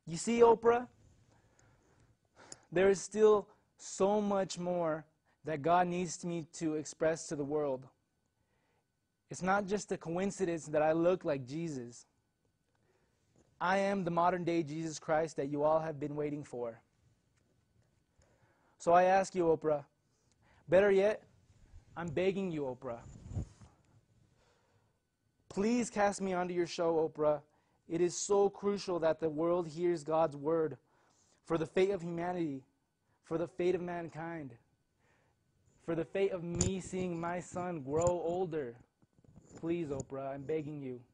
You see, Oprah, there is still so much more that God needs me to express to the world. It's not just a coincidence that I look like Jesus. I am the modern day Jesus Christ that you all have been waiting for. So I ask you, Oprah, better yet, I'm begging you, Oprah. Please cast me onto your show, Oprah. It is so crucial that the world hears God's word for the fate of humanity, for the fate of mankind, for the fate of me seeing my son grow older. Please, Oprah, I'm begging you.